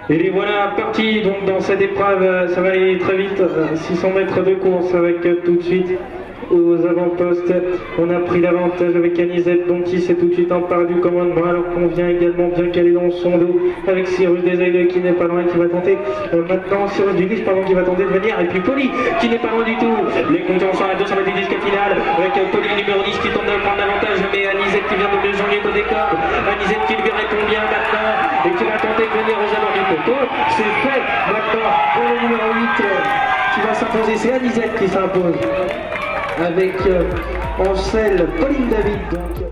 Et les voilà partis donc dans cette épreuve, ça va aller très vite, 600 mètres de course avec tout de suite aux avant-postes. On a pris l'avantage avec Anisette donc qui s'est tout de suite emparé du commandement alors qu'on vient également bien calé dans son dos avec Cyrus Desailles qui n'est pas loin, qui va tenter maintenant Cyrus Dunis pardon, qui va tenter de venir, et puis Poli qui n'est pas loin du tout. Les compteurs sont à 200 mètres du disque final avec Poli numéro 10 qui tente de prendre l'avantage, mais Anisette qui vient de mieux jongler côté corps, Anisette qui lui répond bien maintenant et qui va tenter de venir aux abords du poteau. C'est fait maintenant pour le numéro 8 qui va s'imposer, c'est Anisette qui s'impose avec Ansel Pauline David donc.